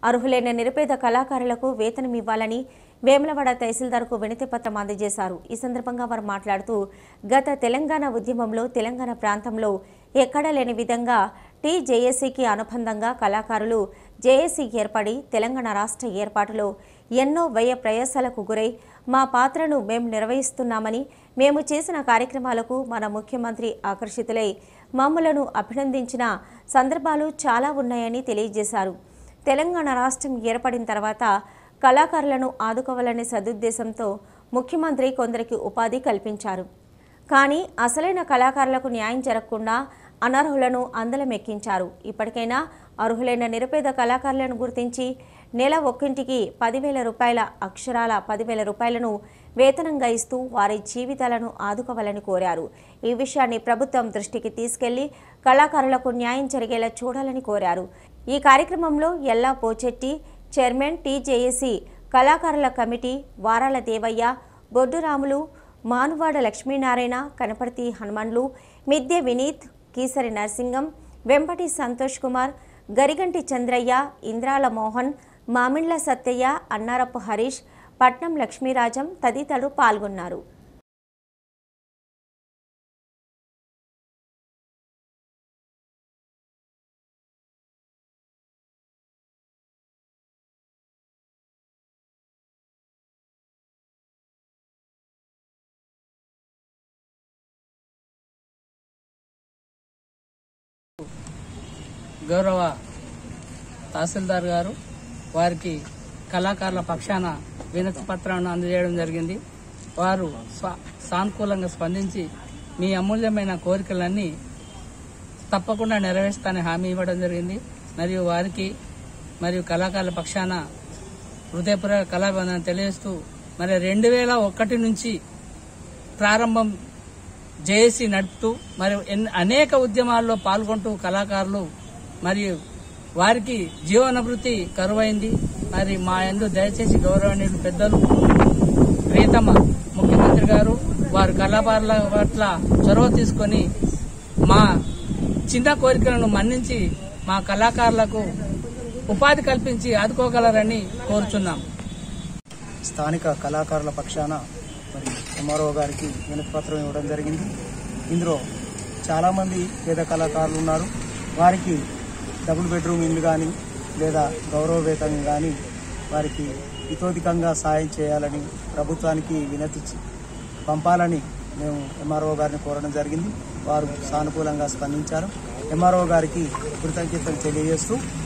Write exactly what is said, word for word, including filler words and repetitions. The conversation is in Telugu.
అర్హులైన నిరుపేద కళాకారులకు వేతనం ఇవ్వాలని వేములవాడ తహసీల్దార్కు వినతి పత్రం అందజేశారు. ఈ సందర్భంగా వారు మాట్లాడుతూ గత తెలంగాణ ఉద్యమంలో తెలంగాణ ప్రాంతంలో ఎక్కడా లేని విధంగా టీ జేఏసీకి అనుబంధంగా కళాకారులు జేఏసీ ఏర్పడి తెలంగాణ రాష్ట్ర ఏర్పాటులో ఎన్నో వ్యయ ప్రయాసాలకు గురై మా పాత్రను మేము నిర్వహిస్తున్నామని, మేము చేసిన కార్యక్రమాలకు మన ముఖ్యమంత్రి ఆకర్షితులై మమ్మలను అభినందించిన సందర్భాలు చాలా ఉన్నాయని తెలియజేశారు. తెలంగాణ రాష్ట్రం ఏర్పడిన తర్వాత కళాకారులను ఆదుకోవాలనే సదుద్దేశంతో ముఖ్యమంత్రి కొందరికి ఉపాధి కల్పించారు. కానీ అసలైన కళాకారులకు న్యాయం జరగకుండా అనర్హులను అందలమెక్కించారు. ఇప్పటికైనా అర్హులైన నిరుపేద కళాకారులను గుర్తించి నెల ఒక్కింటికి పదివేల రూపాయల అక్షరాల పదివేల రూపాయలను వేతనంగా ఇస్తూ వారి జీవితాలను ఆదుకోవాలని కోరారు. ఈ విషయాన్ని ప్రభుత్వం దృష్టికి తీసుకెళ్లి కళాకారులకు న్యాయం జరిగేలా చూడాలని కోరారు. ఈ కార్యక్రమంలో ఎల్లా పోచెట్టి, చైర్మన్ టీజేఏసీ కళాకారుల కమిటీ వారాల దేవయ్య, బొడ్డురాములు, మానువాడ లక్ష్మీనారాయణ, కనపర్తి హనుమన్లు, మిద్దె వినీత్, కీసరి నరసింగం, వెంపటి సంతోష్ కుమార్, గరిగంటి చంద్రయ్య, ఇంద్రాల మోహన్, మామిండ్ల సత్తయ్య, అన్నారపు హరీష్, పట్నం లక్ష్మీరాజం తదితరులు పాల్గొన్నారు. గౌరవ తహసీల్దార్ గారు వారికి కళాకారుల పక్షాన వినతి పత్రాన్ని అందజేయడం జరిగింది. వారు సానుకూలంగా స్పందించి మీ అమూల్యమైన కోరికలన్నీ తప్పకుండా నెరవేర్స్తానని హామీ ఇవ్వడం జరిగింది. మరియు వారికి మరియు కళాకారుల పక్షాన హృదయపూర్వక కళాబంధన తెలియజేస్తూ మరి రెండు వేల ఒకటి నుంచి ప్రారంభం జేఏసీ నడుపుతూ మరియు అనేక ఉద్యమాల్లో పాల్గొంటూ కళాకారులు మరియు వారికి జీవనభృతి కరువైంది. మరి మా యందు దయచేసి గౌరవనీయులు పెద్దలు ప్రియతమ ముఖ్యమంత్రి గారు వారు కళాకారుల పట్ల చొరవ తీసుకొని మా చిన్న కోరికలను మన్నించి మా కళాకారులకు ఉపాధి కల్పించి ఆదుకోగలరని కోరుచున్నాం. స్థానిక కళాకారుల పక్షాన మరి ఎంఆర్ఓ గారికి వినతి పత్రం ఇవ్వడం జరిగింది. ఇందులో చాలామంది పేద కళాకారులు ఉన్నారు. వారికి డబుల్ బెడ్రూమ్ ఇల్లు కానీ లేదా గౌరవ వేతనం కానీ వారికి ఇతోధికంగా సాయం చేయాలని ప్రభుత్వానికి వినతి పంపాలని మేము ఎంఆర్ఓ గారిని కోరడం జరిగింది. వారు సానుకూలంగా స్పందించారు. ఎంఆర్ఓ గారికి కృతజ్ఞతలు తెలియజేస్తూ